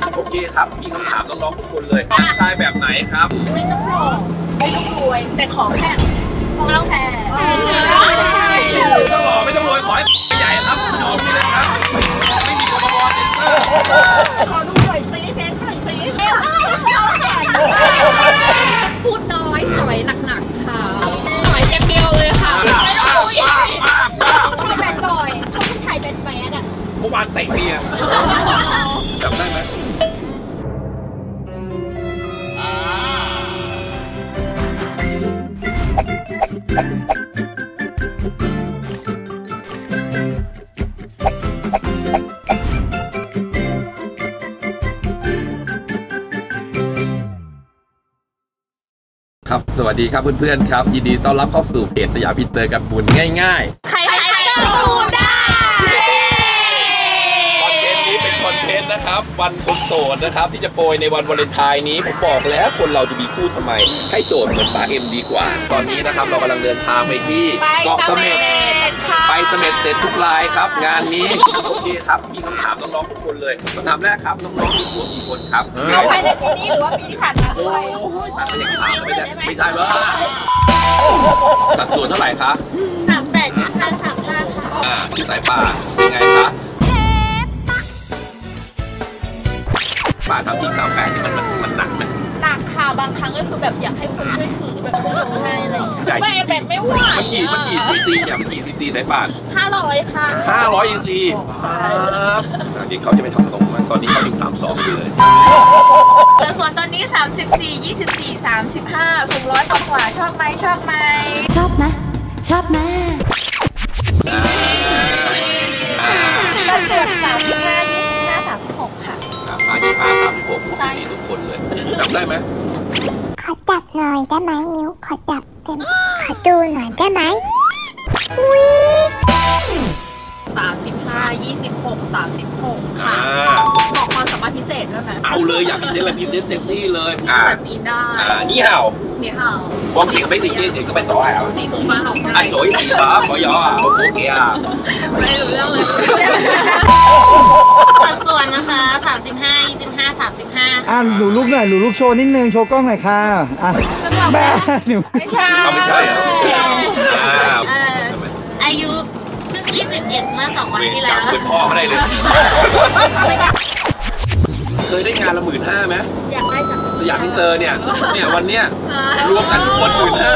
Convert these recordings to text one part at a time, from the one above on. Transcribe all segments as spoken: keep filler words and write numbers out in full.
โอเคครับมีคำถามน้องๆทุกคนเลยผู้ชายแบบไหนครับไม่ต้องหล่อไม่ต้องรวยแต่ขอแค่ต้องแพ้ไม่ต้องหล่อไม่ต้องรวยขอให้ใหญ่ครับยอมไปเลยครับไม่มีกบฏเซ็นเซอร์ขอดูหน่อยซิเซ็นหน่อยซิเอาแขนพูดน้อยสวยหนักๆค่ะสวยอย่างเดียวเลยค่ะไม่ต้องคุยเขาเป็นบ่อยเขาเป็นไทยเป็นแฟนอ่ะเมื่อวานเตะเมียจำได้ไหมครับสวัสดีครับเพื่อนๆครับยินดีต้อนรับเข้าสู่เพจสยามอินเตอร์กับบุญง่ายๆใครๆก็พูดได้คอนเทนต์นี้เป็นคอนเทนต์นะครับวันคนโสดนะครับที่จะโปรยในวันวาเลนไทน์นี้ผมบอกแล้วคนเราจะมีคู่ทำไมให้โสดเหมือนป๋าเอ็มดีกว่าตอนนี้นะครับเรากำลังเดินทางไปที่เกาะเสม็ดไปเสม็ดเสร็จทุกรายครับงานนี้โอเคครับมีคำถามน้องๆทุกคนเลยคำถามแรกครับน้องๆมีผัวกี่คนครับเอาภายในปีนี้หรือว่าปีที่ผ่านมาโอ้ยตัดไปยังถามไม่ได้ไม่ได้ว่าสัดส่วนเท่าไหร่คะสามแปดยี่สิบห้าสามห้าค่ะอ่าที่สายป่าเป็นไงคะป่าทำที่สามแปดนี่มันมันมันหนักไหมหนักค่ะบางครั้งก็คือแบบอยากให้คนช่วยถือแบบช่วยลงให้อะไรอย่างเงี้ยไม่แบบไม่ไหวมันกี่มันกี่ซีซีเนี่ยมันกี่ซีซีสายป่าห้าร้อยค่ะห้าร้อยซีซีครับตอนนี้เขาจะไปทำตรงมันตอนนี้เขาถึงสามสองอยู่เลยแต่ส่วนตอนนี้สามสิบสี่ยี่สิบสี่สามสิบห้าสูงร้อยกว่าชอบไหมชอบไหมชอบนะชอบนะก็เกือบสามสิบห้ายี่สิบห้าสามสิบหกค่ะสามห้ายี่สิบห้าสามสิบหกใช่ทุกคนเลยจำได้ไหมขอจับหน่อยได้ไหมนิ้วขอจับเต็มขอดูหน่อยได้ไหมอุ้ยสามสิบห้ายี่สิบหกสามสิบหกค่ะบอกความสามารถพิเศษด้วยไหมเอาเลยอยากพิเศษอะไรพิเศษเต็มที่เลยอ่าจีนได้อ่านี่เห่านี่เห่าบางทีก็ไม่ติดเยอะก็เป็นต่อแถวสีสูงมาหลอกอ่ะโจ้ยสีฟ้าขอยออ่ะโอเคอ่ะไม่รู้เรื่องเลยสัดส่วนนะคะสามสิบห้ายี่สิบห้าสามสิบห้าอ่ะหนูลูกหน่อยหนูลูกโชว์นิดนึงโชว์กล้องหน่อยค่ะอ่ะแม่หนูไม่ใช่ไม่ใช่เหรออายุเพิ่งยี่สิบเอ็ดเมื่อสองวันที่แล้วเป็นพ่อเขาได้เลยเคยได้งานละหมื่นห้าไหมอยากได้จากสยามอินเตอร์เนี่ยเนี่ยวันเนี้ยรวมกันทุกคนหมื่นห้า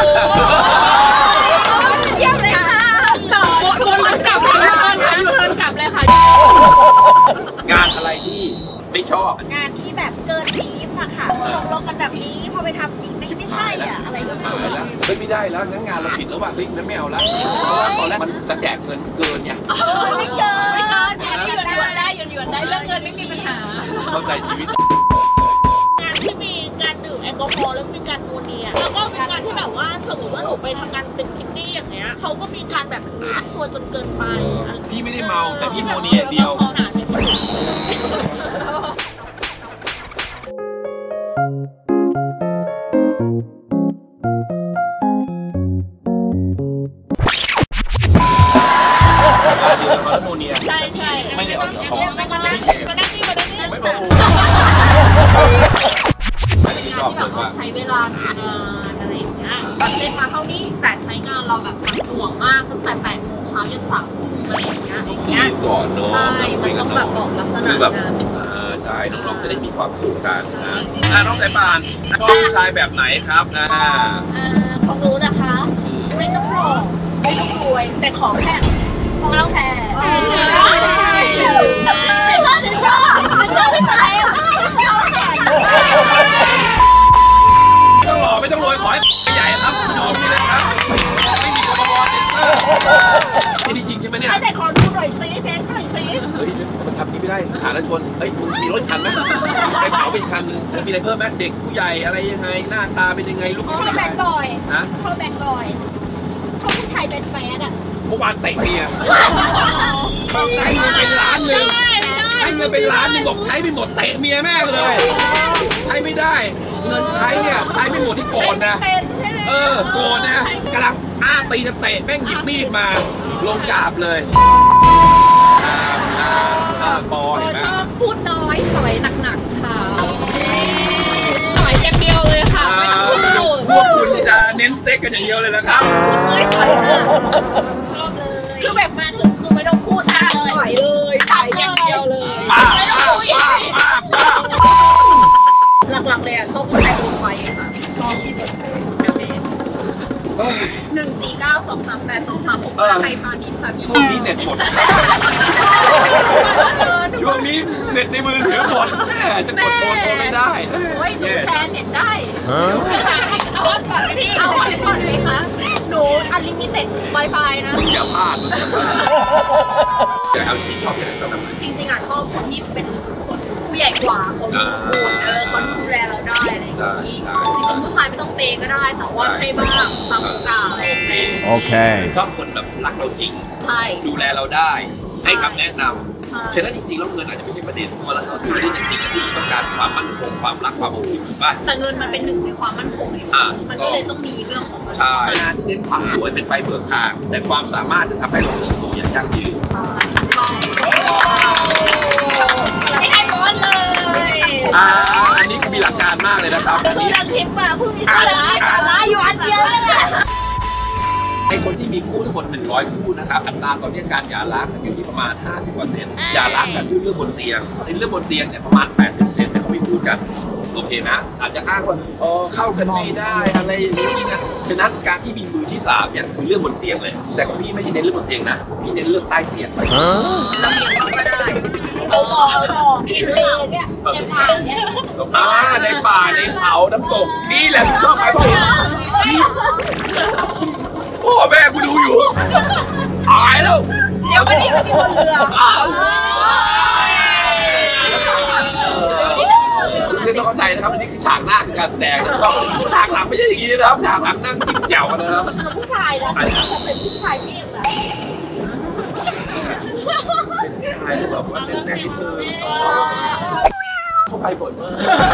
เยี่ยมเลยค่ะจอดวนรถกลับเลยค่ะยูเทิร์นกลับเลยค่ะงานอะไรที่ไม่ชอบงานที่แบบเกินบีฟอะค่ะตกลงกันแบบนี้พอไปทำจริงไม่ไม่ใช่อะอะไรก็ไม่รู้แล้วเฮ้ยไม่ได้แล้วงั้นงานเราผิดแล้วว่ะเฮ้ยงั้นไม่เอาแล้วเพราะว่าตอนแรกมันจะแจกเงินเกินไงไม่เกินไม่เกินแอนนี่หยวนได้หยวนหยวนได้เรื่องเงินไม่มีปัญหาเข้าใจชีวิตงานที่มีการดื่มแอลกอฮอล์แล้วมีการนัวเนียแล้วก็มีการที่แบบว่าสมมติว่าหนูไปทำงานเป็นพิตตี้อย่างเงี้ยเขาก็มีการแบบตัวจนเกินไปพี่ไม่ได้เมาแต่พี่นัวเนียเดียวใช่ใช่ไม่ได้ออกของไม่มานั่งมานั่งนี่มานั่งนี่ไม่บอกงานที่แบบเขาใช้เวลางานอะไรอย่างเงี้ยเล่นมาเท่านี้แต่ใช้งานเราแบบหนักหน่วงมากตั้งแต่แปดโมงเช้ายันสามทุ่มอะไรอย่างเงี้ยอย่างเงี้ยก่อนเนาะใช่มันต้องแบบบอกลักษณะแบบเออใช่น้องๆจะได้มีความสุขกันนะอ่าน้องสายป่านชอบผู้ชายแบบไหนครับอ่าของรู้นะคะไม่ต้องหล่อไม่ต้องรวยแต่ขอแค่ต้องแพ้ไม่ชอบไม่ชอบไม่ชอบไม่ชอบเอาแขนไม่ต้องหล่อไม่ต้องรวยขอให้ใหญ่ครับยอมไปเลยครับไม่มีกบฏเซ็นเซอร์นี่จริงใช่ไหมเนี่ยแต่ขอดูหน่อยซิเซ็นหน่อยซิเฮ้ยมันทำนี้ไม่ได้หาแล้วชนเฮ้ยมึงมีรถคันไหมไปเผาไปคันนึงมีอะไรเพิ่มไหมเด็กผู้ใหญ่อะไรยังไงหน้าตาเป็นยังไงลูกเขาแบดบอยนะเขาแบดบอยเขาผู้ชายเป็นแฟนอะเมื่อวานเตะเมียได้เงินเป็นล้านหนึ่งได้เงินเป็นล้านหนึ่งบอกใช้ไม่หมดเตะเมียแม่เลยใช้ไม่ได้เงินใช้เนี่ยใช้ไม่หมดที่โกรธนะเออโกรธนะกำลังอ้าตีจะเตะแม่งหยิบมีดมาลงกราบเลยอ่าอ่าอ่าปอเห็นไหมพูดน้อยสวยหนักๆค่ะเซ็กกันอย่างเดียวเลยนะครับคุณเอ้ยสวยมากชอบเลยคือแบบมาถึงคือไม่ต้องพูดอะไรสวยเลยสวยอย่างเดียวเลยป้าป้าป้าป้าป้าหลักๆเลยอ่ะชอบผู้ชายตัวไวค่ะชอบที่สุดเลยเดอะเบสหนึ่งสี่เก้าสองสามแปดสองสามหกห้าไทยพาณิชย์ค่ะพี่ช่วงนี้เน็ตหมดช่วงนี้เน็ตในมือถือหมดแม่จะกดโอนโอนไม่ได้โอ้ยหนูแชร์เน็ตได้เอาวันก่อนไหมพี่เอาวันก่อนไหมคะหนูอันลิมิเต็ด Wi-Fi นะมึงอย่าพลาดมึงอย่าพลาดแต่เอาจริงชอบอย่างไรชอบแบบไหนจริงๆอ่ะชอบคนที่เป็นคนผู้ใหญ่กว่าเขาดูเออเขาดูแลเราได้อะไรอย่างนี้จริงๆผู้ชายไม่ต้องเปย์ก็ได้แต่ว่าให้บ้างตามโอกาสโอเคชอบคนแบบรักเราจริงใช่ดูแลเราได้ให้คำแนะนใช่ำฉะนั้นจริงๆแล้วเงินอาจจะไม่ใช่ประเด็นเพราะเราดูได้จริงๆคือต้องการความมั่นคงความรักความอบอุ่นถูกป่ะแต่เงินมันเป็นหนึ่งในความมั่นคงเลยอ่ามันก็เลยต้องมีเรื่องของเงินใช่งานที่เน้นความสวยเป็นไปเบิกทาง แต่ความสามารถจะทำให้เราเติบโตอย่างยั่งยืนไม่ให้บอสเลยอ่าอันนี้คือมีหลักการมากเลยนะครับอันคือนี้ดันทิปมาพรุ่งนี้สาระสาระอยู่อันเดียวเลยแหละในคนที่มีคู่ทั้งหมดหนึ่งร้อยคู่นะครับอัตราตอนนี้การหย่าร้างอยู่ที่ประมาณ ห้าสิบเปอร์เซ็นต์ หย่าร้างกันด้วยเรื่องบนเตียงในเรื่องบนเตียงเนี่ยประมาณ แปดสิบเปอร์เซ็นต์ ที่เขาไม่พูดกันโอเคนะอาจจะอ้างว่าเออเข้ากันไม่ได้อะไรอย่างนี้นะฉะนั้นการที่มีมือที่สามเนี่ยคือเรื่องบนเตียงเลยแต่ของพี่ไม่ใช่เน้นเรื่องบนเตียงนะพี่เน้นเรื่องใต้เตียงเราเมียเราก็ได้เอาหล่อหล่อพี่เลเนี่ยในป่าเนี่ยอ่าในป่าในเขาน้ำตกนี่แหละชอบไปพ่อพ่อแม่กูดูอยู่ตายแล้วเดี๋ยววันนี้จะมีคนเรือเรื่องต้องเข้าใจนะครับอันนี้คือฉากหน้าคือการแสดงนะครับฉากหลังไม่ใช่อย่างนี้นะครับฉากหลังนั่งกินแจ่วกันนะครับผู้ชายนะเขาเป็นผู้ชายเองนะใช่แบบว่าเป็นแม่ที่เธอเข้าไปบ่อยมาก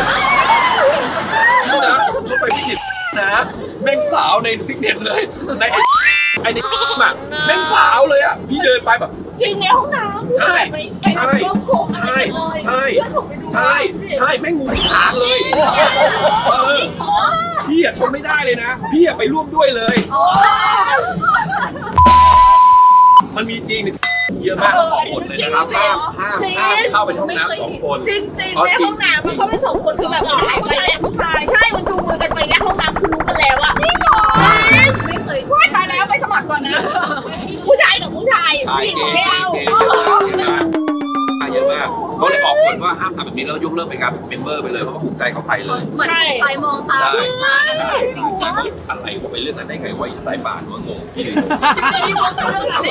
นะเข้าไปพิจิตรนะแม่งสาวในซิกเน็ตเลยในไอ้ไอ้นี่แบบแม่งสาวเลยอ่ะพี่เดินไปแบบจริงในห้องน้ำใช่ใช่ใช่ใช่ใช่ใช่แม่งงูหางเลยเออพี่อะทนไม่ได้เลยนะพี่อะไปร่วมด้วยเลยมันมีจริงเยอะมากสองคนเลยนะครับห้ามห้ามห้ามเข้าไปในห้องน้ำสองคนจริงจริงในห้องน้ำมันเข้าไปสองคนคือแบบหายไปแล้วผู้ชายใช่มันจูงมือกันไปแยกห้องน้ำคือรู้กันแล้วอะจริงเหรอไม่เคยว่าตายแล้วไปสมัครก่อนนะผู้ชายกับผู้ชายชายผู้หญิงเกกับย์ไม่เกเอาย์เยอะมากเยอะมากเขาเลยออกกฎว่าห้ามทำแบบนี้แล้วยกเลิกเป็นการเมมเบอร์ไปเลยเพราะว่าถูกใจเขาไปเลยเหมือนไปมองตาตาอะไรอะไรก็ไปเรื่องนั้นได้ไงว่าสายป่านว่างงพี่เลยที่มองตาเรื่องอะไร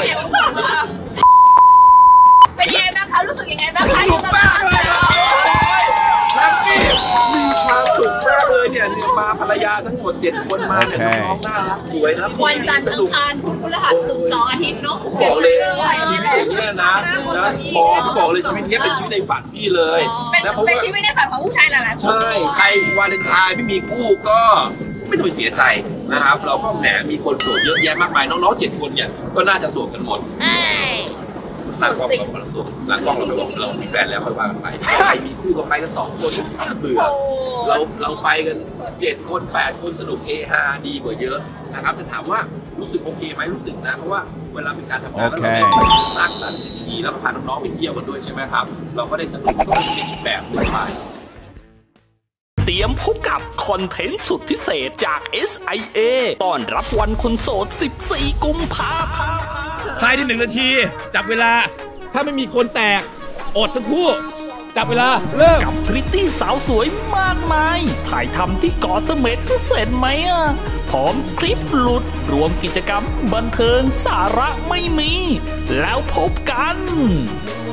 เป็นยังไงบ้างคะรู้สึกยังไงบ้างคะสนุกมากเลยแฮปปี้มีความสุขมากเลยเนี่ยเนี่ยมาภรรยาทั้งหมดเจ็ดคนมาเนี่ยน้องๆน่ารักสวยนะวันจันทร์อังคารพุธพฤหัสศุกร์เสาร์อาทิตย์เนาะบอกเลยชีวิตอย่างเงี้ยนะนะบอกเขาบอกเลยชีวิตเนี้ยเป็นชีวิตในฝันพี่เลยเป็นนะเพราะเป็นว่าชีวิตในฝันของผู้ชายหลายๆคนใช่ใครวาเลนไทน์ไม่มีคู่ก็ไม่ต้องไปเสียใจนะครับ เราก็แหมมีคนโสดเยอะแยะมากมายน้องๆเจ็ดคนเนี่ยก็น่าจะโสดกันหมดหลังกล้องเราเราโสดหลังกล้องเราเราเรามีแฟนแล้วค่อยว่ากันไปใครมีคู่ก็ไปกันสองคนเบื่อเราเราไปกันเจ็ดคนแปดคนสนุกเฮฮาดีกว่าเยอะนะครับแต่ถามว่ารู้สึกโอเคไหมรู้สึกนะเพราะว่าเวลาเป็นการทำงานแล้วเราได้สร้างสรรค์สิ่งดีๆแล้วก็พาน้องๆไปเที่ยวกันด้วยใช่ไหมครับเราก็ได้สนุกก็เป็นอีกแบบหนึ่งไปเตรียมพบกับคอนเทนต์สุดพิเศษจาก เอส ไอ เอ ต้อนรับวันคนโสด สิบสี่ กุมภาพันธ์ภายในหนึ่งนาทีจับเวลาถ้าไม่มีคนแตกอดทั้งคู่จับเวลาเริ่มกับพริตตี้สาวสวยมากมายถ่ายทำที่เกาะเสม็ดเสร็จไหมอ่ะพร้อมคลิปหลุดรวมกิจกรรมบันเทิงสาระไม่มีแล้วพบกัน